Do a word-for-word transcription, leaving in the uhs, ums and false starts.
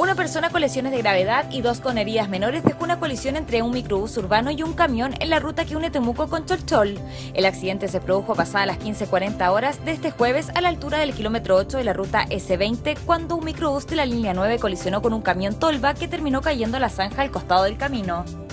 Una persona con lesiones de gravedad y dos con heridas menores dejó una colisión entre un microbús urbano y un camión en la ruta que une Temuco con Cholchol. El accidente se produjo pasadas las quince cuarenta horas de este jueves a la altura del kilómetro ocho de la ruta ese veinte, cuando un microbús de la línea nueve colisionó con un camión tolva que terminó cayendo a la zanja al costado del camino.